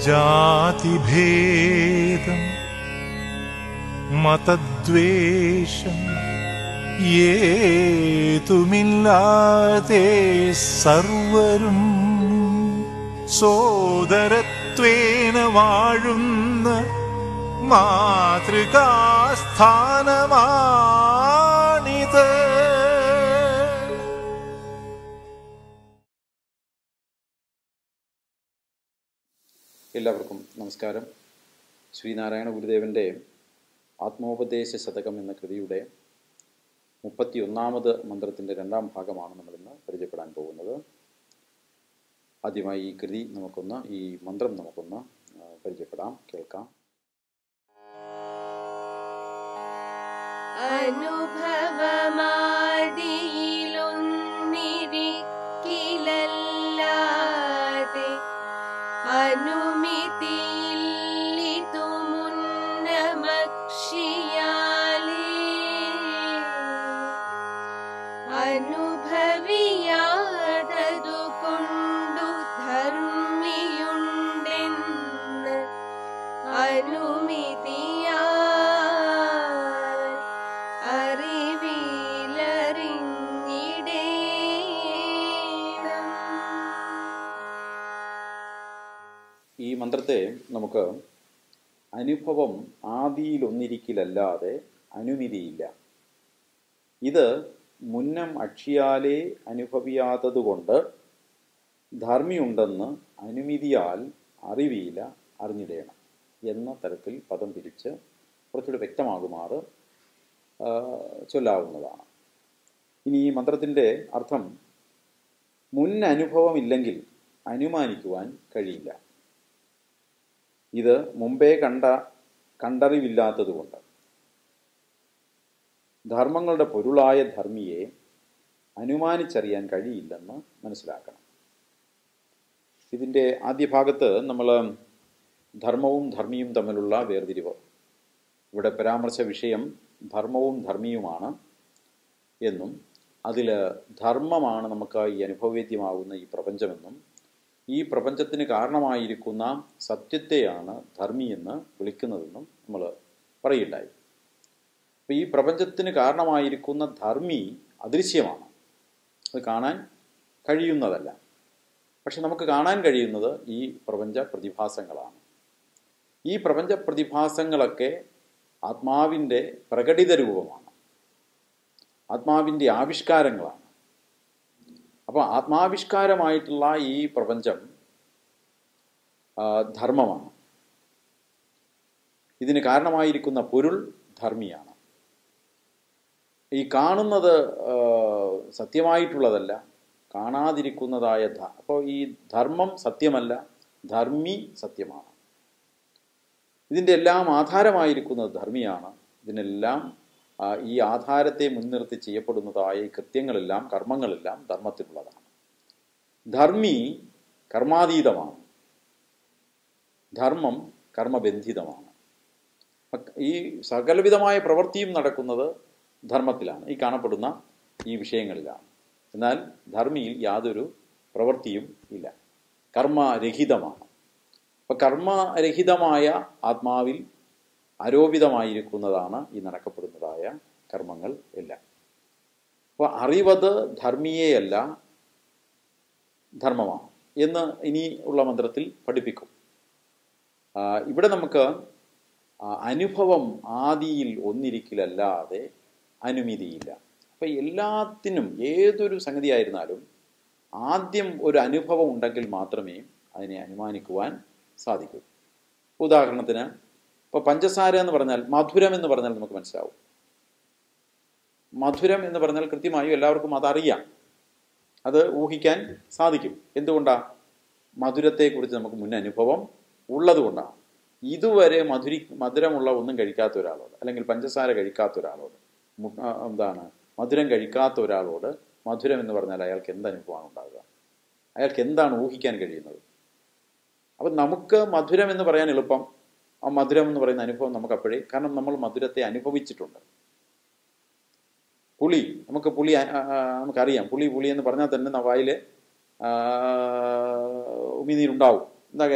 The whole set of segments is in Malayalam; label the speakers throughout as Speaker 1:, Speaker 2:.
Speaker 1: ജാതിഭേദം മതദ്വേഷം ഏതുമില്ലാതെ സർവരും സോദരത്വേന വാഴുന്ന മാതൃകാസ്ഥാനമാണിത്.
Speaker 2: എല്ലാവർക്കും നമസ്കാരം. ശ്രീനാരായണ ഗുരുദേവൻ്റെ ആത്മോപദേശ ശതകം എന്ന കൃതിയുടെ 31ാമത് മന്ത്രത്തിൻ്റെ 2ാം ഭാഗമാണ് നമ്മളിന്ന് പരിചയപ്പെടാൻ പോകുന്നത്. ആദ്യമായി ഈ കൃതി ഈ മന്ത്രം നമുക്കൊന്ന് പരിചയപ്പെടാം, കേൾക്കാം.
Speaker 3: അനുഭവമാദിയിലൊന്നിരിക്കിലല്ലാതെ അനുമിതിയില്ലിതു മുന്നമക്ഷിയാലേ അനുഭവിയാതതു കൊണ്ടു ധർമ്മിയുണ്ടെന്ന് അനുമിതിയാൽ അറിവിലറിഞ്ഞിടേണം.
Speaker 2: ഈ മന്ത്രത്തെ നമുക്ക് അനുഭവം ആദിയിലൊന്നിരിക്കിലല്ലാതെ അനുമതിയില്ല, ഇത് മുന്നം അക്ഷിയാലേ അനുഭവിയാത്തതുകൊണ്ട് ധർമ്മിയുണ്ടെന്ന് അനുമതിയാൽ അറിവിയില അറിഞ്ഞിടേണം എന്ന തരത്തിൽ പദം തിരിച്ച് കുറച്ചുകൂടി വ്യക്തമാകുമാറ് ചൊല്ലാവുന്നതാണ്. ഇനി ഈ മന്ത്രത്തിൻ്റെ അർത്ഥം, മുൻ അനുഭവമില്ലെങ്കിൽ അനുമാനിക്കുവാൻ കഴിയില്ല. ഇത് മുമ്പേ കണ്ടറിവില്ലാത്തതുകൊണ്ട് ധർമ്മങ്ങളുടെ പൊരുളായ ധർമ്മിയെ അനുമാനിച്ചറിയാൻ കഴിയില്ലെന്ന് മനസ്സിലാക്കണം. ഇതിൻ്റെ ആദ്യ ഭാഗത്ത് നമ്മൾ ധർമ്മവും ധർമ്മിയും തമ്മിലുള്ള വേർതിരിവ്, ഇവിടെ പരാമർശ വിഷയം ധർമ്മവും ധർമ്മിയുമാണ് എന്നും അതിൽ ധർമ്മമാണ് നമുക്ക് ഈ അനുഭവവേദ്യമാകുന്ന ഈ പ്രപഞ്ചമെന്നും ഈ പ്രപഞ്ചത്തിന് കാരണമായിരിക്കുന്ന സത്യത്തെയാണ് ധർമ്മി എന്ന് വിളിക്കുന്നതെന്നും നമ്മൾ പറയുണ്ടായി. അപ്പോൾ ഈ പ്രപഞ്ചത്തിന് കാരണമായിരിക്കുന്ന ധർമ്മി അദൃശ്യമാണ്, അത് കാണാൻ കഴിയുന്നതല്ല. പക്ഷെ നമുക്ക് കാണാൻ കഴിയുന്നത് ഈ പ്രപഞ്ച പ്രതിഭാസങ്ങളാണ്. ഈ പ്രപഞ്ച പ്രതിഭാസങ്ങളൊക്കെ ആത്മാവിൻ്റെ പ്രകടിത രൂപമാണ്, ആത്മാവിൻ്റെ ആവിഷ്കാരങ്ങളാണ്. അപ്പോൾ ആത്മാവിഷ്കാരമായിട്ടുള്ള ഈ പ്രപഞ്ചം ധർമ്മമാണ്, ഇതിന് കാരണമായിരിക്കുന്ന പൊരുൾ ധർമ്മിയാണ്. ഈ കാണുന്നത് സത്യമായിട്ടുള്ളതല്ല, കാണാതിരിക്കുന്നതായ അപ്പോൾ ഈ ധർമ്മം സത്യമല്ല, ധർമ്മി സത്യമാണ്. ഇതിൻ്റെ എല്ലാം ആധാരമായിരിക്കുന്നത് ധർമ്മിയാണ്. ഇതിനെല്ലാം ഈ ആധാരത്തെ മുൻനിർത്തി ചെയ്യപ്പെടുന്നതായ ഈ കൃത്യങ്ങളെല്ലാം കർമ്മങ്ങളെല്ലാം ധർമ്മത്തിലുള്ളതാണ്. ധർമ്മി കർമാതീതമാണ്, ധർമ്മം കർമ്മബന്ധിതമാണ്. ഈ സകലവിധമായ പ്രവൃത്തിയും നടക്കുന്നത് ധർമ്മത്തിലാണ്, ഈ കാണപ്പെടുന്ന ഈ വിഷയങ്ങളിലാണ്. എന്നാൽ ധർമ്മിയിൽ യാതൊരു പ്രവൃത്തിയും ഇല്ല, കർമ്മരഹിതമാണ്. അപ്പം കർമ്മരഹിതമായ ആത്മാവിൽ ആരോപിതമായിരിക്കുന്നതാണ് ഈ നടക്കപ്പെടുന്നതായ കർമ്മങ്ങൾ എല്ലാം. അപ്പോൾ അറിവത് ധർമ്മിയെയല്ല ധർമ്മമാണ് എന്ന് ഇനി ഉള്ള മന്ത്രത്തിൽ പഠിപ്പിക്കും. ഇവിടെ നമുക്ക് അനുഭവം ആദിയിൽ ഒന്നിരിക്കിലല്ലാതെ അനുമതിയില്ല. അപ്പം എല്ലാത്തിനും ഏതൊരു സംഗതിയായിരുന്നാലും ആദ്യം ഒരു അനുഭവം ഉണ്ടെങ്കിൽ മാത്രമേ അതിനെ അനുമാനിക്കുവാൻ സാധിക്കൂ. ഉദാഹരണത്തിന് ഇപ്പോൾ പഞ്ചസാര എന്ന് പറഞ്ഞാൽ, മധുരം എന്ന് പറഞ്ഞാൽ നമുക്ക് മനസ്സിലാവും. മധുരം എന്ന് പറഞ്ഞാൽ കൃത്യമായും എല്ലാവർക്കും അതറിയാം, അത് ഊഹിക്കാൻ സാധിക്കും. എന്തുകൊണ്ടാണ്? മധുരത്തെക്കുറിച്ച് നമുക്ക് മുൻ അനുഭവം ഉള്ളത് കൊണ്ടാണ്. ഇതുവരെ മധുരമുള്ള ഒന്നും കഴിക്കാത്ത ഒരാളോട്, അല്ലെങ്കിൽ പഞ്ചസാര കഴിക്കാത്ത ഒരാളോട്, മധുരം കഴിക്കാത്ത ഒരാളോട് മധുരം എന്ന് പറഞ്ഞാൽ അയാൾക്ക് എന്തനുഭവമാണ് ഉണ്ടാകുക? അയാൾക്ക് എന്താണ് ഊഹിക്കാൻ കഴിയുന്നത്? അപ്പം നമുക്ക് മധുരം എന്ന് പറയാൻ എളുപ്പം. ആ മധുരം എന്ന് പറയുന്ന അനുഭവം നമുക്ക് അപ്പോഴേ, കാരണം നമ്മൾ മധുരത്തെ അനുഭവിച്ചിട്ടുണ്ട്. പുളി, നമുക്ക് പുളി നമുക്കറിയാം. പുളി എന്ന് പറഞ്ഞാൽ തന്നെ വായിൽ ഉമിനീരുണ്ടാവും. എന്താ കാര്യം?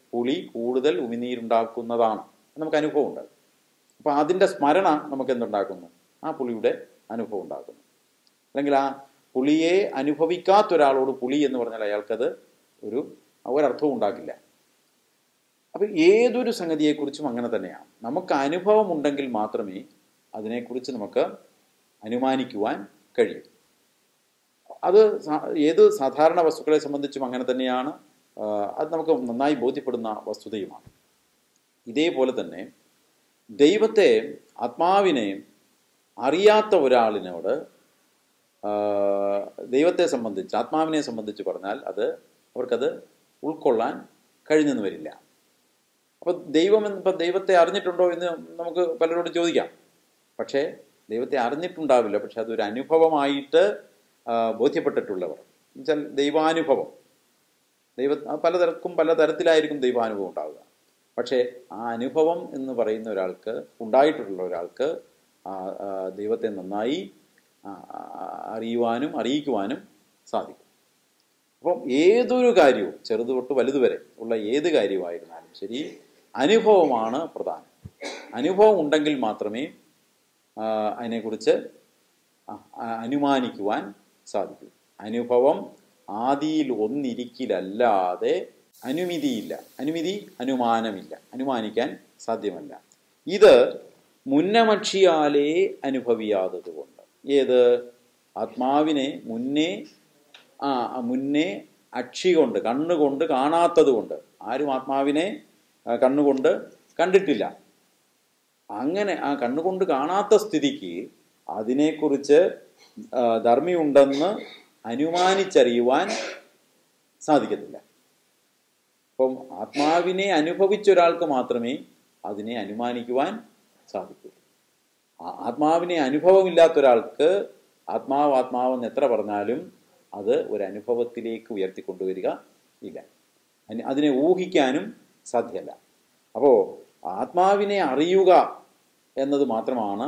Speaker 2: പുളി കൂടുതൽ ഉമിനീരുണ്ടാക്കുന്നതാണ്. നമുക്ക് അനുഭവമുണ്ട്. അപ്പോൾ അതിൻ്റെ സ്മരണ നമുക്ക് എന്തുണ്ടാക്കുന്നു? ആ പുളിയുടെ അനുഭവം ഉണ്ടാക്കുന്നു. അല്ലെങ്കിൽ ആ പുളിയെ അനുഭവിക്കാത്ത ഒരാളോട് പുളി എന്ന് പറഞ്ഞാൽ അയാൾക്കത് ഒരർത്ഥവും ഉണ്ടാക്കില്ല. അപ്പം ഏതൊരു സംഗതിയെക്കുറിച്ചും അങ്ങനെ തന്നെയാണ്. നമുക്ക് അനുഭവം ഉണ്ടെങ്കിൽ മാത്രമേ അതിനെക്കുറിച്ച് നമുക്ക് അനുമാനിക്കുവാൻ കഴിയും. അത് ഏത് സാധാരണ വസ്തുക്കളെ സംബന്ധിച്ചും അങ്ങനെ തന്നെയാണ്. അത് നമുക്ക് നന്നായി ബോധ്യപ്പെടുന്ന വസ്തുതയുമാണ്. ഇതേപോലെ തന്നെ ദൈവത്തെ, ആത്മാവിനെ അറിയാത്ത ഒരാളിനോട് ദൈവത്തെ സംബന്ധിച്ച്, ആത്മാവിനെ സംബന്ധിച്ച് പറഞ്ഞാൽ അവർക്കത് ഉൾക്കൊള്ളാൻ കഴിഞ്ഞെന്ന് വരില്ല. അപ്പോൾ ദൈവത്തെ അറിഞ്ഞിട്ടുണ്ടോ എന്ന് നമുക്ക് പലരോടും ചോദിക്കാം. പക്ഷേ ദൈവത്തെ അറിഞ്ഞിട്ടുണ്ടാവില്ല. പക്ഷെ അതൊരു അനുഭവമായിട്ട് ബോധ്യപ്പെട്ടിട്ടുള്ളവർ എന്നുവെച്ചാൽ ദൈവാനുഭവം, പല തരത്തിലായിരിക്കും ദൈവാനുഭവം ഉണ്ടാവുക. പക്ഷേ ആ അനുഭവം എന്ന് പറയുന്ന ഒരാൾക്ക്, ഉണ്ടായിട്ടുള്ള ഒരാൾക്ക് ദൈവത്തെ നന്നായി അറിയുവാനും അറിയിക്കുവാനും സാധിക്കും. അപ്പം ഏതൊരു കാര്യവും, ചെറുത് തൊട്ട് വലുതുവരെ ഉള്ള ഏത് കാര്യമായിരുന്നാലും ശരി, അനുഭവമാണ് പ്രധാനം. അനുഭവം ഉണ്ടെങ്കിൽ മാത്രമേ അതിനെക്കുറിച്ച് അനുമാനിക്കുവാൻ സാധിക്കൂ. അനുഭവം ആദിയിൽ ഒന്നിരിക്കലല്ലാതെ അനുമതിയില്ല. അനുമാനമില്ല, അനുമാനിക്കാൻ സാധ്യമല്ല. ഇത് മുന്നമക്ഷിയാലേ അനുഭവിയാത്തത് കൊണ്ട്. ഏത്? ആത്മാവിനെ മുന്നേ അക്ഷി കൊണ്ട്, കണ്ണുകൊണ്ട് കാണാത്തത് കൊണ്ട്. ആരും ആത്മാവിനെ കണ്ണുകൊണ്ട് കണ്ടിട്ടില്ല. അങ്ങനെ ആ കണ്ണുകൊണ്ട് കാണാത്ത സ്ഥിതിക്ക് അതിനെക്കുറിച്ച് ധർമ്മിയുണ്ടെന്ന് അനുമാനിച്ചറിയുവാൻ സാധിക്കത്തില്ല. അപ്പം ആത്മാവിനെ അനുഭവിച്ച ഒരാൾക്ക് മാത്രമേ അതിനെ അനുമാനിക്കുവാൻ സാധിക്കൂ. ആത്മാവിനെ അനുഭവമില്ലാത്ത ഒരാൾക്ക് ആത്മാവെന്ന് എത്ര പറഞ്ഞാലും അത് ഒരു അനുഭവത്തിലേക്ക് ഉയർത്തിക്കൊണ്ടുവരിക ഇല്ല. അതിനെ ഊഹിക്കാനും സാധ്യമല്ല. അപ്പോൾ ആത്മാവിനെ അറിയുക എന്നത് മാത്രമാണ്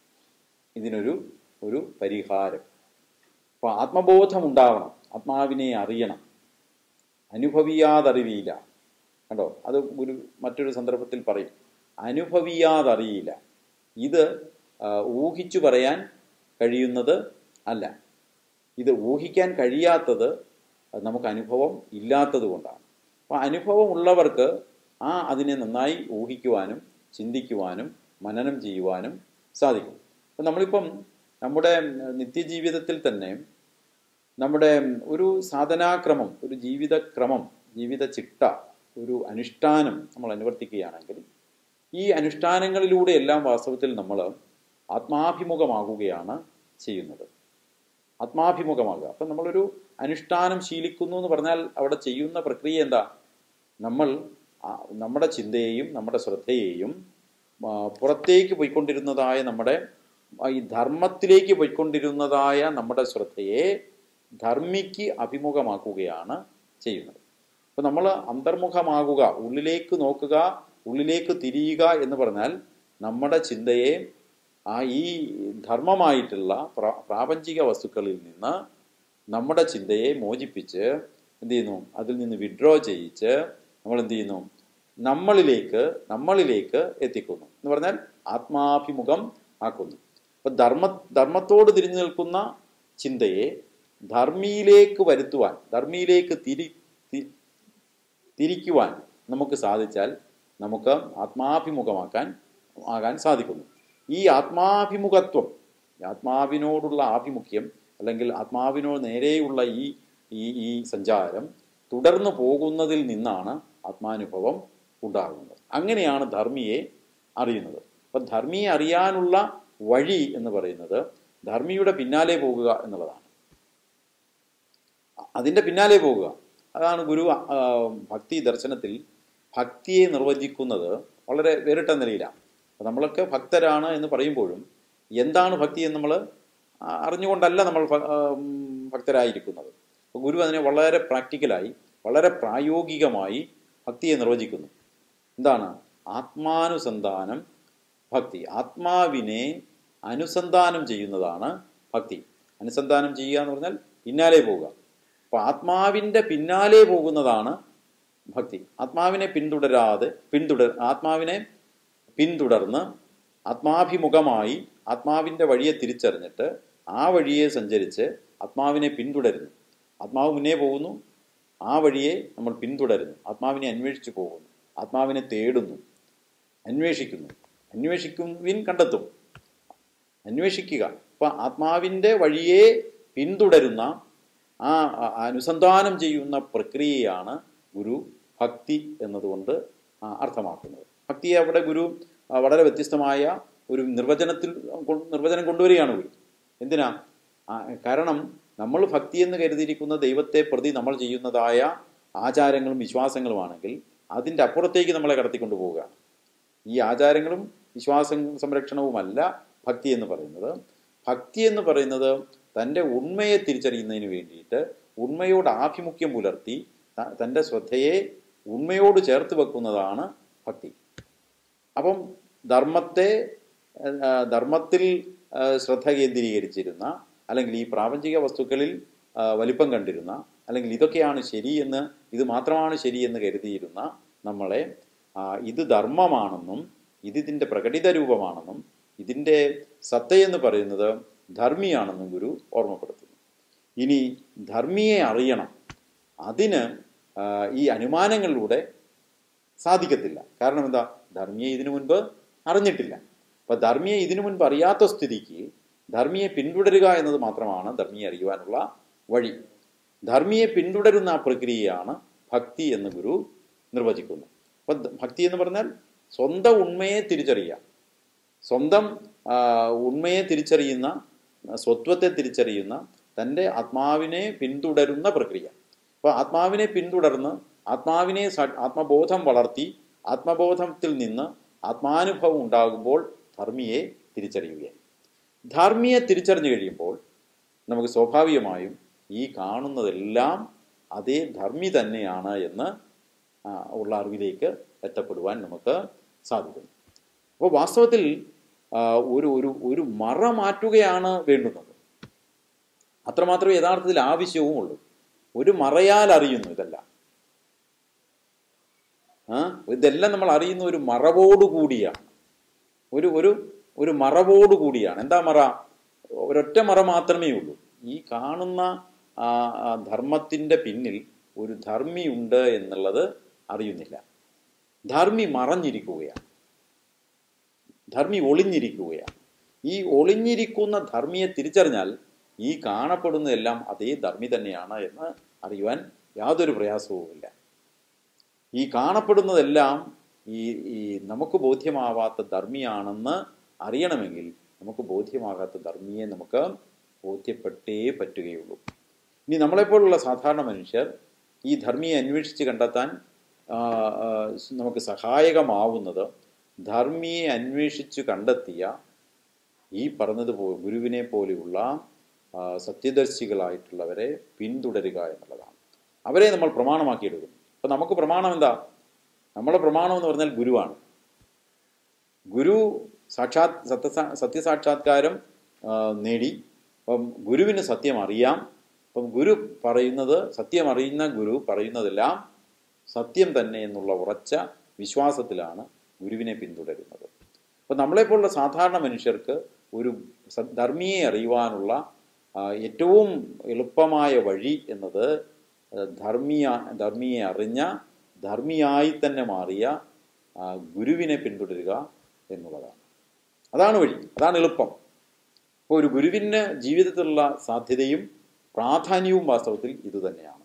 Speaker 2: ഇതിനൊരു പരിഹാരം. അപ്പോൾ ആത്മബോധം ഉണ്ടാവണം, ആത്മാവിനെ അറിയണം. അനുഭവിയാതറിയില്ല. കണ്ടോ, അത് മറ്റൊരു സന്ദർഭത്തിൽ പറയും, അനുഭവിയാതറിയില്ല. ഇത് ഊഹിച്ചു പറയാൻ കഴിയുന്നത് അല്ല. ഇത് ഊഹിക്കാൻ കഴിയാത്തത് നമുക്ക് അനുഭവം ഇല്ലാത്തത് കൊണ്ടാണ്. അപ്പോൾ അനുഭവം ഉള്ളവർക്ക് അതിനെ നന്നായി ഊഹിക്കുവാനും ചിന്തിക്കുവാനും മനനം ചെയ്യുവാനും സാധിക്കും. അപ്പം നമ്മളിപ്പം നമ്മുടെ നിത്യജീവിതത്തിൽ തന്നെ നമ്മുടെ ഒരു സാധനാക്രമം, ഒരു ജീവിതക്രമം, ജീവിത ചിട്ട, ഒരു അനുഷ്ഠാനം നമ്മൾ അനുവർത്തിക്കുകയാണെങ്കിൽ ഈ അനുഷ്ഠാനങ്ങളിലൂടെ എല്ലാം വാസ്തവത്തിൽ നമ്മൾ ആത്മാഭിമുഖമാകുകയാണ് ചെയ്യുന്നത്. ആത്മാഭിമുഖമാകുക. അപ്പം നമ്മളൊരു അനുഷ്ഠാനം ശീലിക്കുന്നു എന്ന് പറഞ്ഞാൽ അവിടെ ചെയ്യുന്ന പ്രക്രിയ എന്താ? നമ്മൾ നമ്മുടെ ചിന്തയെയും നമ്മുടെ ശ്രദ്ധയെയും പുറത്തേക്ക് പോയിക്കൊണ്ടിരുന്നതായ ഈ ധർമ്മത്തിലേക്ക് പോയിക്കൊണ്ടിരുന്നതായ നമ്മുടെ ശ്രദ്ധയെ ധർമ്മിക്ക് അഭിമുഖമാക്കുകയാണ് ചെയ്യുന്നത്. അപ്പം നമ്മൾ അന്തർമുഖമാകുക, ഉള്ളിലേക്ക് നോക്കുക, ഉള്ളിലേക്ക് തിരിയുക എന്ന് പറഞ്ഞാൽ നമ്മുടെ ചിന്തയെ ഈ ധർമ്മമായിട്ടുള്ള പ്രാപഞ്ചിക വസ്തുക്കളിൽ നിന്ന് നമ്മുടെ ചിന്തയെ മോചിപ്പിച്ച് എന്ത് ചെയ്യുന്നു? അതിൽ നിന്ന് വിഡ്രോ ചെയ്യിച്ച് നമ്മൾ എന്ത് ചെയ്യുന്നു? നമ്മളിലേക്ക് എത്തിക്കുന്നു എന്ന് പറഞ്ഞാൽ ആത്മാഭിമുഖം ആക്കുന്നു. അപ്പം ധർമ്മത്തോട് തിരിഞ്ഞു നിൽക്കുന്ന ചിന്തയെ ധർമ്മിയിലേക്ക് വരുത്തുവാൻ, ധർമ്മിയിലേക്ക് തിരിക്കുവാൻ നമുക്ക് സാധിച്ചാൽ നമുക്ക് ആകാൻ സാധിക്കുന്നു. ഈ ആത്മാഭിമുഖത്വം, ആത്മാവിനോടുള്ള ആഭിമുഖ്യം, അല്ലെങ്കിൽ ആത്മാവിനോട് നേരെയുള്ള ഈ സഞ്ചാരം തുടർന്നു പോകുന്നതിൽ നിന്നാണ് ആത്മാനുഭവം ഉണ്ടാകുന്നത്. അങ്ങനെയാണ് ധർമ്മിയെ അറിയുന്നത്. അപ്പം ധർമ്മിയെ അറിയാനുള്ള വഴി എന്ന് പറയുന്നത് ധർമ്മിയുടെ പിന്നാലെ പോകുക എന്നുള്ളതാണ്. അതിൻ്റെ പിന്നാലെ പോകുക. അതാണ് ഗുരു ഭക്തി ദർശനത്തിൽ ഭക്തിയെ നിർവചിക്കുന്നത് വളരെ വേറിട്ട നിലയിലാണ്. അപ്പം നമ്മളൊക്കെ ഭക്തരാണ് എന്ന് പറയുമ്പോഴും എന്താണ് ഭക്തി എന്ന് നമ്മൾ അറിഞ്ഞുകൊണ്ടല്ല നമ്മൾ ഭക്തരായിരിക്കുന്നത്. അപ്പോൾ ഗുരു അതിനെ വളരെ പ്രാക്ടിക്കലായി, വളരെ പ്രായോഗികമായി ഭക്തിയെ നിർവചിക്കുന്നു. എന്താണ്? ആത്മാനുസന്ധാനം ഭക്തി. ആത്മാവിനെ അനുസന്ധാനം ചെയ്യുന്നതാണ് ഭക്തി. അനുസന്ധാനം ചെയ്യുക എന്ന് പറഞ്ഞാൽ പിന്നാലെ പോവുക. അപ്പോൾ ആത്മാവിൻ്റെ പിന്നാലെ പോകുന്നതാണ് ഭക്തി. ആത്മാവിനെ പിന്തുടർന്ന് ആത്മാഭിമുഖമായി ആത്മാവിൻ്റെ വഴിയെ തിരിച്ചറിഞ്ഞിട്ട് ആ വഴിയെ സഞ്ചരിച്ച് ആത്മാവിനെ പിന്തുടരുന്നു. ആത്മാവ് മുന്നേ പോകുന്നു, ആ വഴിയെ നമ്മൾ പിന്തുടരുന്നു. ആത്മാവിനെ അന്വേഷിച്ചു പോകുന്നു, ആത്മാവിനെ തേടുന്നു, അന്വേഷിക്കുവിൻ കണ്ടെത്തും. അന്വേഷിക്കുക. അപ്പം ആത്മാവിൻ്റെ വഴിയെ പിന്തുടരുന്ന ആ അനുസന്ധാനം ചെയ്യുന്ന പ്രക്രിയയാണ് ഗുരു ഭക്തി എന്നതുകൊണ്ട് അർത്ഥമാക്കുന്നത്. ഭക്തിയെ അവിടെ ഗുരു വളരെ വ്യത്യസ്തമായ ഒരു നിർവചനം കൊണ്ടുവരികയാണ് ഗുരു. എന്തിനാ? കാരണം നമ്മൾ ഭക്തി എന്ന് കരുതിയിരിക്കുന്ന ദൈവത്തെ പ്രതി നമ്മൾ ചെയ്യുന്നതായ ആചാരങ്ങളും വിശ്വാസങ്ങളുമാണെങ്കിൽ അതിൻ്റെ അപ്പുറത്തേക്ക് നമ്മളെ കടത്തിക്കൊണ്ടു പോവുകയാണ്. ഈ ആചാരങ്ങളും വിശ്വാസ സംരക്ഷണവുമല്ല ഭക്തി എന്ന് പറയുന്നത്. ഭക്തി എന്ന് പറയുന്നത് തൻ്റെ ഉണ്മയെ തിരിച്ചറിയുന്നതിന് വേണ്ടിയിട്ട് ഉണ്മയോട് ആഭിമുഖ്യം പുലർത്തി തൻ്റെ ശ്രദ്ധയെ ഉണ്മയോട് ചേർത്ത് വെക്കുന്നതാണ് ഭക്തി. അപ്പം ധർമ്മത്തിൽ ശ്രദ്ധ കേന്ദ്രീകരിച്ചിരുന്ന, അല്ലെങ്കിൽ ഈ പ്രാപഞ്ചിക വസ്തുക്കളിൽ വലിപ്പം കണ്ടിരുന്ന, അല്ലെങ്കിൽ ഇതൊക്കെയാണ് ശരിയെന്ന്, ഇത് മാത്രമാണ് ശരിയെന്ന് കരുതിയിരുന്ന നമ്മളെ ഇത് ധർമ്മമാണെന്നും ഇതിൻ്റെ പ്രകടിത രൂപമാണെന്നും ഇതിൻ്റെ സത്തയെന്ന് പറയുന്നത് ധർമ്മിയാണെന്നും ഗുരു ഓർമ്മപ്പെടുത്തുന്നു. ഇനി ധർമ്മിയെ അറിയണം, അതിന് ഈ അനുമാനങ്ങളിലൂടെ സാധിക്കത്തില്ല. കാരണം എന്താ? ധർമ്മിയെ ഇതിനു മുൻപ് അറിഞ്ഞിട്ടില്ല. അപ്പം ധർമ്മിയെ ഇതിനു മുൻപ് അറിയാത്ത സ്ഥിതിക്ക് ധർമ്മിയെ പിന്തുടരുക എന്നത് മാത്രമാണ് ധർമ്മിയെ അറിയുവാനുള്ള വഴി. ധർമ്മിയെ പിന്തുടരുന്ന ആ പ്രക്രിയയാണ് ഭക്തി എന്ന് ഗുരു നിർവചിക്കുന്നു. അപ്പം ഭക്തി എന്ന് പറഞ്ഞാൽ സ്വന്തം ഉണ്മയെ തിരിച്ചറിയുക, സ്വന്തം ഉണ്മയെ തിരിച്ചറിയുന്ന, സ്വത്വത്തെ തിരിച്ചറിയുന്ന, തൻ്റെ ആത്മാവിനെ പിന്തുടരുന്ന പ്രക്രിയ. അപ്പോൾ ആത്മാവിനെ പിന്തുടർന്ന് ആത്മബോധം വളർത്തി ആത്മബോധത്തിൽ നിന്ന് ആത്മാനുഭവം ഉണ്ടാകുമ്പോൾ ധർമ്മിയെ തിരിച്ചറിയുകയാണ്. ധർമ്മിയെ തിരിച്ചറിഞ്ഞു കഴിയുമ്പോൾ നമുക്ക് സ്വാഭാവികമായും ഈ കാണുന്നതെല്ലാം അതേ ധർമ്മി തന്നെയാണ് എന്ന് ഉള്ള അറിവിലേക്ക് എത്തപ്പെടുവാൻ നമുക്ക് സാധിക്കുന്നു. അപ്പോൾ വാസ്തവത്തിൽ ഒരു മറ മാറ്റുകയാണ് വേണ്ടുന്നത്. അത്രമാത്രമേ യഥാർത്ഥത്തിൽ ആവശ്യവുമുള്ളൂ. ഒരു മറയാൽ അറിയുന്നു ഇതെല്ലാം. ഇതെല്ലാം നമ്മൾ അറിയുന്ന ഒരു മറവോടുകൂടിയാണ്. ഒരു മറവോടുകൂടിയാണ്. എന്താ മറ? ഒരൊറ്റ മറ മാത്രമേ ഉള്ളൂ. ഈ കാണുന്ന ധർമ്മത്തിൻ്റെ പിന്നിൽ ഒരു ധർമ്മി ഉണ്ട് എന്നുള്ളത് അറിയുന്നില്ല. ധർമ്മി മറഞ്ഞിരിക്കുകയാണ്, ധർമ്മി ഒളിഞ്ഞിരിക്കുകയാണ്. ഈ ഒളിഞ്ഞിരിക്കുന്ന ധർമ്മിയെ തിരിച്ചറിഞ്ഞാൽ ഈ കാണപ്പെടുന്നതെല്ലാം അതേ ധർമ്മി തന്നെയാണ് എന്ന് അറിയുവാൻ യാതൊരു പ്രയാസവുമില്ല. ഈ കാണപ്പെടുന്നതെല്ലാം ഈ നമുക്ക് ബോധ്യമാവാത്ത ധർമ്മിയാണെന്ന് അറിയണമെങ്കിൽ നമുക്ക് ബോധ്യമാകാത്ത ധർമ്മിയെ നമുക്ക് ബോധ്യപ്പെട്ടേ പറ്റുകയുള്ളൂ. ഇനി നമ്മളെപ്പോലുള്ള സാധാരണ മനുഷ്യർ ഈ ധർമ്മിയെ അന്വേഷിച്ച് കണ്ടെത്താൻ നമുക്ക് സഹായകമാവുന്നത് ധർമ്മിയെ അന്വേഷിച്ച് കണ്ടെത്തിയ ഈ പറഞ്ഞതുപോലെ ഗുരുവിനെ പോലെയുള്ള സത്യദർശികളായിട്ടുള്ളവരെ പിന്തുടരുക എന്നുള്ളതാണ്. അവരെ നമ്മൾ പ്രമാണമാക്കിയെടുക്കുന്നു. അപ്പം നമുക്ക് പ്രമാണം എന്താ? നമ്മുടെ പ്രമാണം എന്ന് പറഞ്ഞാൽ ഗുരുവാണ്. ഗുരു സത്യസാക്ഷാത്കാരം നേടി. അപ്പം ഗുരുവിന് സത്യം അറിയാം. അപ്പം ഗുരു പറയുന്നത്, സത്യം അറിയുന്ന ഗുരു പറയുന്നതെല്ലാം സത്യം തന്നെ എന്നുള്ള ഉറച്ച വിശ്വാസത്തിലാണ് ഗുരുവിനെ പിന്തുടരുന്നത്. അപ്പം നമ്മളെപ്പോലുള്ള സാധാരണ മനുഷ്യർക്ക് ഒരു ധർമ്മിയെ അറിയുവാനുള്ള ഏറ്റവും എളുപ്പമായ വഴി എന്നത് ധർമ്മിയെ അറിഞ്ഞ, ധർമ്മിയായി തന്നെ മാറിയ ഗുരുവിനെ പിന്തുടരുക എന്നുള്ളതാണ്. അതാണ് വഴി, അതാണ് എളുപ്പം. അപ്പോൾ ഒരു ഗുരുവിന് ജീവിതത്തിലുള്ള സാധ്യതയും പ്രാധാന്യവും വാസ്തവത്തിൽ ഇതുതന്നെയാണ്.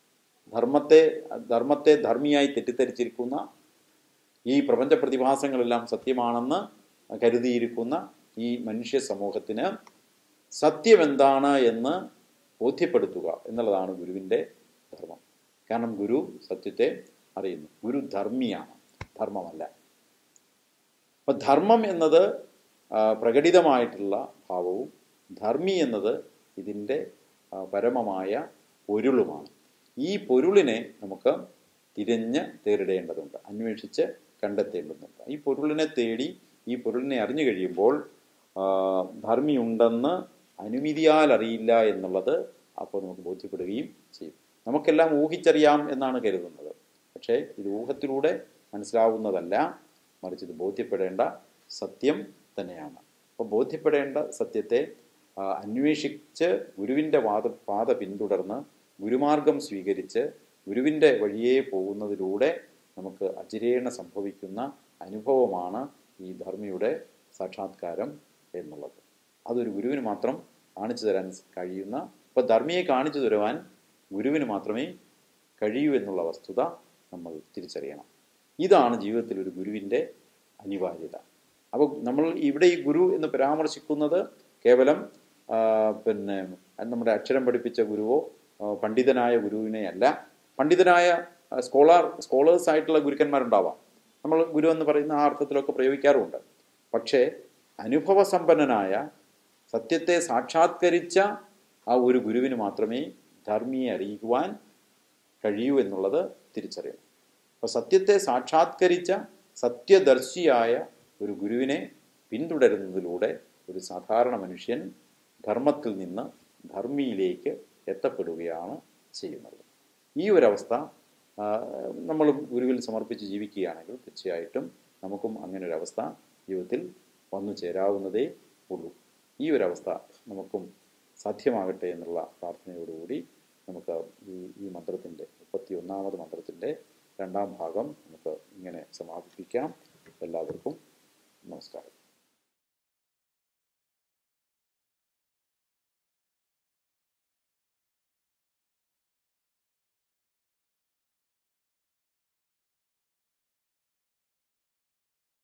Speaker 2: ധർമ്മത്തെ ധർമ്മിയായി തെറ്റിദ്ധരിച്ചിരിക്കുന്ന, ഈ പ്രപഞ്ച പ്രതിഭാസങ്ങളെല്ലാം സത്യമാണെന്ന് കരുതിയിരിക്കുന്ന ഈ മനുഷ്യ സമൂഹത്തിന് സത്യം എന്താണ് എന്ന് ബോധ്യപ്പെടുത്തുക എന്നുള്ളതാണ് ഗുരുവിൻ്റെ ധർമ്മം. കാരണം ഗുരു സത്യത്തെ അറിയുന്നു. ഗുരു ധർമ്മിയാണ്, ധർമ്മമല്ല. അപ്പം ധർമ്മം എന്നത് പ്രകടിതമായിട്ടുള്ള ഭാവവും ധർമ്മി എന്നത് ഇതിൻ്റെ പരമമായ പൊരുളുമാണ്. ഈ പൊരുളിനെ നമുക്ക് തിരഞ്ഞ് തേടിടേണ്ടതുണ്ട്, അന്വേഷിച്ച് കണ്ടെത്തേണ്ടതുണ്ട്. ഈ പൊരുളിനെ തേടി ഈ പൊരുളിനെ അറിഞ്ഞു കഴിയുമ്പോൾ ധർമ്മി ഉണ്ടെന്ന് അനുമതിയാൽ അറിയില്ല എന്നുള്ളത് അപ്പോൾ നമുക്ക് ബോധ്യപ്പെടുകയും ചെയ്യും. നമുക്കെല്ലാം ഊഹിച്ചറിയാം എന്നാണ് കരുതുന്നത്. പക്ഷേ ഇത് ഊഹത്തിലൂടെ മനസ്സിലാവുന്നതല്ല, മറിച്ച് ഇത് ബോധ്യപ്പെടേണ്ട സത്യം തന്നെയാണ്. അപ്പോൾ ബോധ്യപ്പെടേണ്ട സത്യത്തെ അന്വേഷിച്ച് ഗുരുവിൻ്റെ പാത പിന്തുടർന്ന് ഗുരുമാർഗം സ്വീകരിച്ച് ഗുരുവിൻ്റെ വഴിയേ പോകുന്നതിലൂടെ നമുക്ക് അചിരേണ സംഭവിക്കുന്ന അനുഭവമാണ് ഈ ധർമ്മിയുടെ സാക്ഷാത്കാരം എന്നുള്ളത്. അതൊരു ഗുരുവിന് മാത്രം കാണിച്ചു തരാൻ കഴിയുന്ന, ഇപ്പോൾ ധർമ്മിയെ കാണിച്ചു തരുവാൻ ഗുരുവിന് മാത്രമേ കഴിയൂ എന്നുള്ള വസ്തുത നമ്മൾ തിരിച്ചറിയണം. ഇതാണ് ജീവിതത്തിൽ ഒരു ഗുരുവിൻ്റെ അനിവാര്യത. അപ്പോൾ നമ്മൾ ഇവിടെ ഈ ഗുരു എന്ന് പരാമർശിക്കുന്നത് കേവലം നമ്മുടെ അക്ഷരം പഠിപ്പിച്ച ഗുരുവോ പണ്ഡിതനായ ഗുരുവിനെ അല്ല. പണ്ഡിതനായ സ്കോളേഴ്സ് ആയിട്ടുള്ള ഗുരുക്കന്മാരുണ്ടാവാം, നമ്മൾ ഗുരു എന്ന് പറയുന്ന ആ അർത്ഥത്തിലൊക്കെ പ്രയോഗിക്കാറുമുണ്ട്. പക്ഷേ അനുഭവസമ്പന്നനായ സത്യത്തെ സാക്ഷാത്കരിച്ച ആ ഒരു ഗുരുവിന് മാത്രമേ ധർമ്മിയെ അറിയിക്കുവാൻ കഴിയൂ എന്നുള്ളത് തിരിച്ചറിയണം. അപ്പോൾ സത്യത്തെ സാക്ഷാത്കരിച്ച സത്യദർശിയായ ഒരു ഗുരുവിനെ പിന്തുടരുന്നതിലൂടെ ഒരു സാധാരണ മനുഷ്യൻ ധർമ്മത്തിൽ നിന്ന് ധർമ്മിയിലേക്ക് എത്തപ്പെടുകയാണ് ചെയ്യുന്നത്. ഈ ഒരവസ്ഥ നമ്മൾ ഗുരുവിൽ സമർപ്പിച്ച് ജീവിക്കുകയാണെങ്കിൽ തീർച്ചയായിട്ടും നമുക്കും അങ്ങനെ ഒരവസ്ഥ ജീവിതത്തിൽ വന്നു ചേരാവുന്നതേ ഉള്ളൂ. ഈ ഒരവസ്ഥ നമുക്കും സാധ്യമാകട്ടെ എന്നുള്ള പ്രാർത്ഥനയോടുകൂടി നമുക്ക് ഈ മന്ത്രത്തിൻ്റെ 31ാമത് മന്ത്രത്തിൻ്റെ 2ാം ഭാഗം നമുക്ക് ഇങ്ങനെ സമാപിപ്പിക്കാം. എല്ലാവർക്കും